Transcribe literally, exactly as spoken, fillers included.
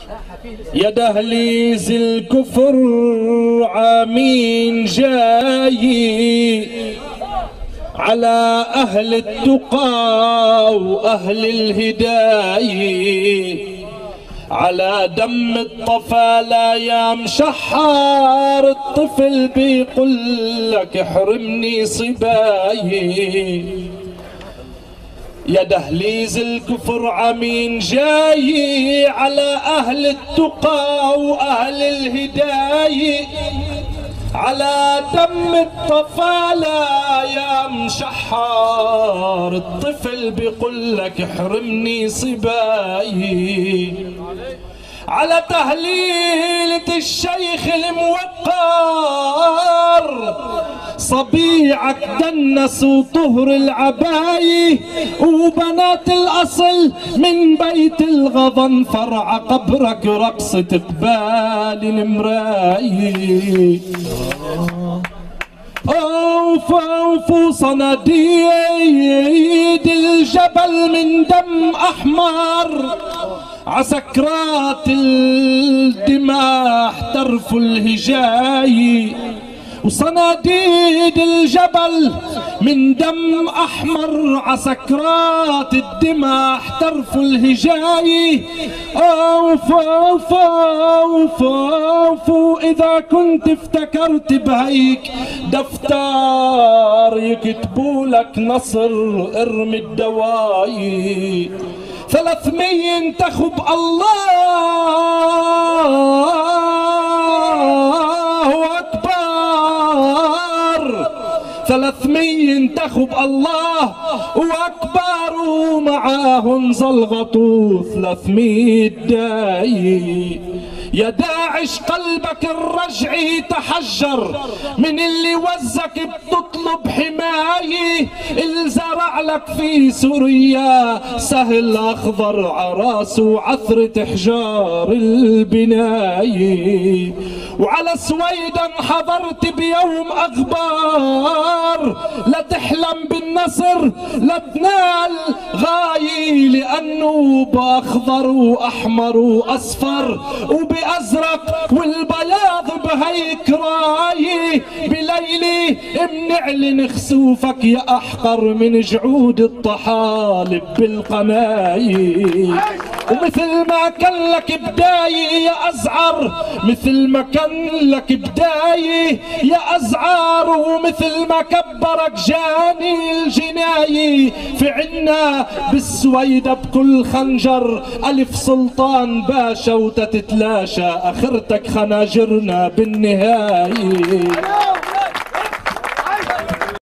يا دهليز الكفر عامين جاي على أهل التقى وأهل الهداية، على دم الطفالة يا مشحر الطفل بيقول لك احرمني صباي. يا دهليز الكفر عمين جاي على أهل التقى وأهل الهداية، على دم الطفالة يا مشحر الطفل بيقول لك احرمني صباي. على تهليلة الشيخ الموقر صبيعك دنس وطهر العباية، وبنات الأصل من بيت الغضن فرع قبرك رقصة قبال المراية. اوف اوف صناديد الجبل من دم احمر، عسكرات الدماء احترفوا الهجاي، وصناديد الجبل من دم احمر، عسكرات الدماء احترفوا الهجاي. اوف اوف اوف اوف اذا كنت افتكرت بهيك دفتر يكتبوا لك نصر ارمي الدواي. ثلاثمية انتخب الله أكبر، ثلاثمية انتخب الله وأكبر، ومعاهم زلغطوا ثلاثمية داي. يا داعش قلبك الرجعي تحجر من اللي وزك بتطلب حماية، اللي زرع لك في سوريا سهل أخضر عراسه وعثرة حجار البناية. وعلى سويدا حضرت بيوم أخبار، لا تحلم بالنصر لا تنال غاية، لأنه بأخضر وأحمر وأصفر وبأزرق والبياض بهيك راية. بليلي بنعلن خسوفك يا أحقر من جعود الطحالب بالقناية. ومثل ما كان لك بداية يا أزعر، مثل ما كان لك بداية يا أزعر، ومثل ما كبرك جاني الجناية. في عنا بالسويدة بكل خنجر ألف سلطان باشا وتتلاشى، آخرتك خناجرنا بالنهاية.